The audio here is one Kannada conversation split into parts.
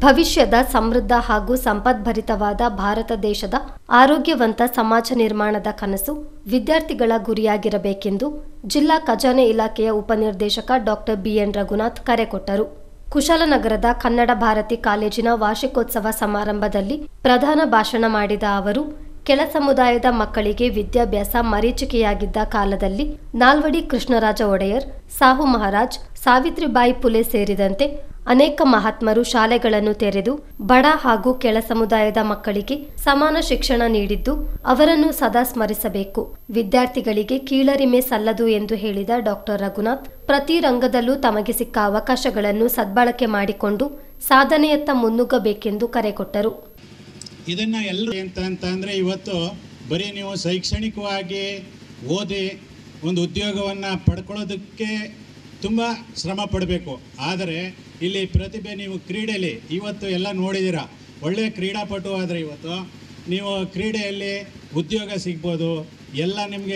ಭವಿಷ್ಯದ ಸಮೃದ್ಧ ಹಾಗೂ ಸಂಪದ್ಭರಿತವಾದ ಭಾರತ ದೇಶದ ಆರೋಗ್ಯವಂತ ಸಮಾಜ ನಿರ್ಮಾಣದ ಕನಸು ವಿದ್ಯಾರ್ಥಿಗಳ ಗುರಿಯಾಗಿರಬೇಕೆಂದು ಜಿಲ್ಲಾ ಖಜಾನೆ ಇಲಾಖೆಯ ಉಪನಿರ್ದೇಶಕ ಡಾಕ್ಟರ್ ಬಿಎನ್ ರಘುನಾಥ್ ಕರೆ ಕೊಟ್ಟರು. ಕುಶಾಲನಗರದ ಕನ್ನಡ ಭಾರತಿ ಕಾಲೇಜಿನ ವಾರ್ಷಿಕೋತ್ಸವ ಸಮಾರಂಭದಲ್ಲಿ ಪ್ರಧಾನ ಭಾಷಣ ಮಾಡಿದ ಅವರು, ಕೆಳ ಸಮುದಾಯದ ಮಕ್ಕಳಿಗೆ ವಿದ್ಯಾಭ್ಯಾಸ ಮರೀಚಿಕೆಯಾಗಿದ್ದ ಕಾಲದಲ್ಲಿ ನಾಲ್ವಡಿ ಕೃಷ್ಣರಾಜ ಒಡೆಯರ್, ಸಾಹು ಮಹಾರಾಜ್, ಸಾವಿತ್ರಿಬಾಯಿ ಫುಲೆ ಸೇರಿದಂತೆ ಅನೇಕ ಮಹಾತ್ಮರು ಶಾಲೆಗಳನ್ನು ತೆರೆದು ಬಡ ಹಾಗೂ ಕೆಳ ಸಮುದಾಯದ ಮಕ್ಕಳಿಗೆ ಸಮಾನ ಶಿಕ್ಷಣ ನೀಡಿದ್ದು ಅವರನ್ನು ಸದಾ ಸ್ಮರಿಸಬೇಕು. ವಿದ್ಯಾರ್ಥಿಗಳಿಗೆ ಕೀಳರಿಮೆ ಸಲ್ಲದು ಎಂದು ಹೇಳಿದ ಡಾಕ್ಟರ್ ರಘುನಾಥ್, ಪ್ರತಿ ರಂಗದಲ್ಲೂ ತಮಗೆ ಸಿಕ್ಕ ಅವಕಾಶಗಳನ್ನು ಸದ್ಬಳಕೆ ಮಾಡಿಕೊಂಡು ಸಾಧನೆಯತ್ತ ಮುನ್ನುಗ್ಗಬೇಕೆಂದು ಕರೆ ಕೊಟ್ಟರು. ಇದನ್ನ ಎಲ್ಲರೂ ಅಂತಂದ್ರೆ ಇವತ್ತು ಬರೀ ನೀವು ಶೈಕ್ಷಣಿಕವಾಗಿ ಓದಿ ಒಂದು ಉದ್ಯೋಗವನ್ನು ಪಡ್ಕೊಳ್ಳೋದಕ್ಕೆ ತುಂಬ ಶ್ರಮ ಪಡಬೇಕು. ಆದರೆ ಇಲ್ಲಿ ಪ್ರತಿಭೆ, ನೀವು ಕ್ರೀಡೆಯಲ್ಲಿ ಇವತ್ತು ಎಲ್ಲ ನೋಡಿದ್ದೀರಾ, ಒಳ್ಳೆಯ ಕ್ರೀಡಾಪಟು ಆದರೆ ಇವತ್ತು ನೀವು ಕ್ರೀಡೆಯಲ್ಲಿ ಉದ್ಯೋಗ ಸಿಗ್ಬೋದು. ಎಲ್ಲ ನಿಮಗೆ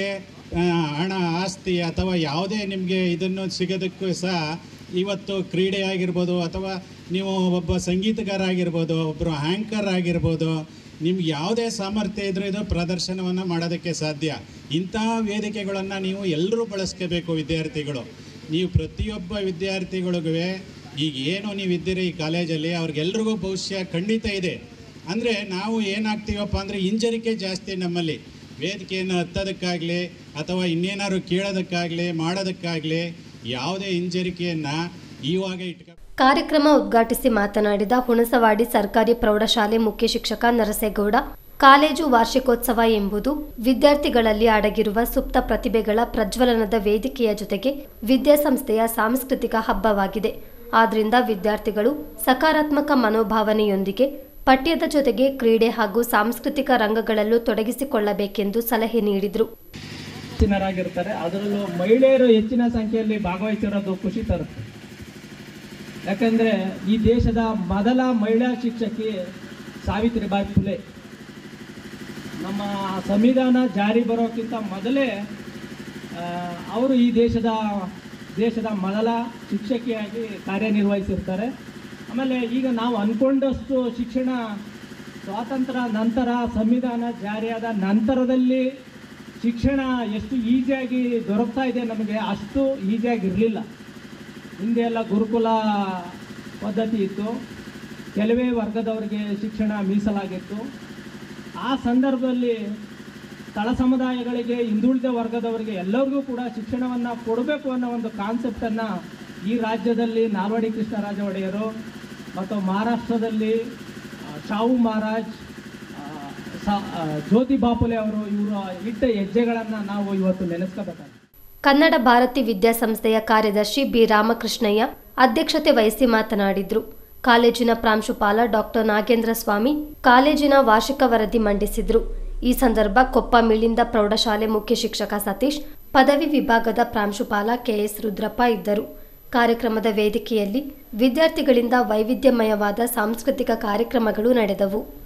ಹಣ, ಆಸ್ತಿ ಅಥವಾ ಯಾವುದೇ ನಿಮಗೆ ಇದನ್ನು ಸಿಗೋದಕ್ಕೂ ಸಹ ಇವತ್ತು ಕ್ರೀಡೆ ಆಗಿರ್ಬೋದು, ಅಥವಾ ನೀವು ಒಬ್ಬ ಸಂಗೀತಗಾರ ಆಗಿರ್ಬೋದು, ಒಬ್ಬರು ಆ್ಯಂಕರ್ ಆಗಿರ್ಬೋದು, ನಿಮ್ಗೆ ಯಾವುದೇ ಸಾಮರ್ಥ್ಯ ಇದ್ರೂ ಇದು ಪ್ರದರ್ಶನವನ್ನು ಮಾಡೋದಕ್ಕೆ ಸಾಧ್ಯ. ಇಂತಹ ವೇದಿಕೆಗಳನ್ನು ನೀವು ಎಲ್ಲರೂ ಬಳಸ್ಕೋಬೇಕು. ವಿದ್ಯಾರ್ಥಿಗಳು, ನೀವು ಪ್ರತಿಯೊಬ್ಬ ವಿದ್ಯಾರ್ಥಿಗಳಿಗೂ ಈಗ ಏನು ನೀವು ಇದ್ದೀರಿ ಈ ಕಾಲೇಜಲ್ಲಿ, ಅವ್ರಿಗೆಲ್ರಿಗೂ ಭವಿಷ್ಯ ಖಂಡಿತ ಇದೆ. ಅಂದರೆ ನಾವು ಏನಾಗ್ತೀವಪ್ಪ ಅಂದರೆ ಹಿಂಜರಿಕೆ ಜಾಸ್ತಿ ನಮ್ಮಲ್ಲಿ. ವೇದಿಕೆಯನ್ನು ಹತ್ತೋದಕ್ಕಾಗಲಿ ಅಥವಾ ಇನ್ನೇನಾದ್ರು ಕೇಳೋದಕ್ಕಾಗಲಿ ಮಾಡೋದಕ್ಕಾಗಲಿ ಯಾವುದೇ ಹಿಂಜರಿಕೆಯನ್ನು ಇವಾಗ ಕಾರ್ಯಕ್ರಮ ಉದ್ಘಾಟಿಸಿ ಮಾತನಾಡಿದ ಹುಣಸವಾಡಿ ಸರ್ಕಾರಿ ಪ್ರೌಢಶಾಲೆ ಮುಖ್ಯ ಶಿಕ್ಷಕ ನರಸೇಗೌಡ, ಕಾಲೇಜು ವಾರ್ಷಿಕೋತ್ಸವ ಎಂಬುದು ವಿದ್ಯಾರ್ಥಿಗಳಲ್ಲಿ ಅಡಗಿರುವ ಸುಪ್ತ ಪ್ರತಿಭೆಗಳ ಪ್ರಜ್ವಲನದ ವೇದಿಕೆಯ ಜೊತೆಗೆ ವಿದ್ಯಾಸಂಸ್ಥೆಯ ಸಾಂಸ್ಕೃತಿಕ ಹಬ್ಬವಾಗಿದೆ. ಆದ್ದರಿಂದ ವಿದ್ಯಾರ್ಥಿಗಳು ಸಕಾರಾತ್ಮಕ ಮನೋಭಾವನೆಯೊಂದಿಗೆ ಪಠ್ಯದ ಜೊತೆಗೆ ಕ್ರೀಡೆ ಹಾಗೂ ಸಾಂಸ್ಕೃತಿಕ ರಂಗಗಳಲ್ಲೂ ತೊಡಗಿಸಿಕೊಳ್ಳಬೇಕೆಂದು ಸಲಹೆ ನೀಡಿದರು. ಅದರಲ್ಲೂ ಮಹಿಳೆಯರು ಹೆಚ್ಚಿನ ಸಂಖ್ಯೆಯಲ್ಲಿ ಭಾಗವಹಿಸಿರೋದು ಖುಷಿ ತರುತ್ತೆ. ಯಾಕಂದರೆ ಈ ದೇಶದ ಮೊದಲ ಮಹಿಳಾ ಶಿಕ್ಷಕಿ ಸಾವಿತ್ರಿಬಾಯಿ ಫುಲೆ. ನಮ್ಮ ಸಂವಿಧಾನ ಜಾರಿ ಬರೋಕ್ಕಿಂತ ಮೊದಲೇ ಅವರು ಈ ದೇಶದ ಮೊದಲ ಶಿಕ್ಷಕಿಯಾಗಿ ಕಾರ್ಯನಿರ್ವಹಿಸಿರ್ತಾರೆ. ಆಮೇಲೆ ಈಗ ನಾವು ಅಂದ್ಕೊಂಡಷ್ಟು ಶಿಕ್ಷಣ ಸ್ವಾತಂತ್ರ್ಯ ನಂತರ, ಸಂವಿಧಾನ ಜಾರಿಯಾದ ನಂತರದಲ್ಲಿ ಶಿಕ್ಷಣ ಎಷ್ಟು ಈಸಿಯಾಗಿ ದೊರಕ್ತಾ ಇದೆ ನಮಗೆ, ಅಷ್ಟು ಈಸಿಯಾಗಿರಲಿಲ್ಲ. ಹಿಂದೆ ಎಲ್ಲ ಗುರುಕುಲ ಪದ್ಧತಿ ಇತ್ತು, ಕೆಲವೇ ವರ್ಗದವರಿಗೆ ಶಿಕ್ಷಣ ಮೀಸಲಾಗಿತ್ತು. ಆ ಸಂದರ್ಭದಲ್ಲಿ ತಳ ಸಮುದಾಯಗಳಿಗೆ, ಹಿಂದುಳಿದ ವರ್ಗದವರಿಗೆ ಎಲ್ಲರಿಗೂ ಕೂಡ ಶಿಕ್ಷಣವನ್ನು ಕೊಡಬೇಕು ಅನ್ನೋ ಒಂದು ಕಾನ್ಸೆಪ್ಟನ್ನು ಈ ರಾಜ್ಯದಲ್ಲಿ ನಾಲ್ವಡಿ ಕೃಷ್ಣರಾಜ ಒಡೆಯರು ಮತ್ತು ಮಹಾರಾಷ್ಟ್ರದಲ್ಲಿ ಸಾಹು ಮಹಾರಾಜ್, ಜ್ಯೋತಿಬಾ ಫುಲೆ ಅವರು ಇವರು ಇಟ್ಟ ಹೆಜ್ಜೆಗಳನ್ನು ನಾವು ಇವತ್ತು ನೆನೆಸ್ಕೋಬೇಕಾಗಿದೆ. ಕನ್ನಡ ಭಾರತಿ ವಿದ್ಯಾಸಂಸ್ಥೆಯ ಕಾರ್ಯದರ್ಶಿ ಬಿ ರಾಮಕೃಷ್ಣಯ್ಯ ಅಧ್ಯಕ್ಷತೆ ವಹಿಸಿ ಮಾತನಾಡಿದರು. ಕಾಲೇಜಿನ ಪ್ರಾಂಶುಪಾಲ ಡಾಕ್ಟರ್ ನಾಗೇಂದ್ರ ಸ್ವಾಮಿ ಕಾಲೇಜಿನ ವಾರ್ಷಿಕ ವರದಿ ಮಂಡಿಸಿದರು. ಈ ಸಂದರ್ಭ ಕೊಪ್ಪ ಮಿಳಿಂದ ಪ್ರೌಢಶಾಲೆ ಮುಖ್ಯ ಶಿಕ್ಷಕ ಸತೀಶ್, ಪದವಿ ವಿಭಾಗದ ಪ್ರಾಂಶುಪಾಲ ಕೆಎಸ್ ರುದ್ರಪ್ಪ ಇದ್ದರು. ಕಾರ್ಯಕ್ರಮದ ವೇದಿಕೆಯಲ್ಲಿ ವಿದ್ಯಾರ್ಥಿಗಳಿಂದ ವೈವಿಧ್ಯಮಯವಾದ ಸಾಂಸ್ಕೃತಿಕ ಕಾರ್ಯಕ್ರಮಗಳು ನಡೆದವು.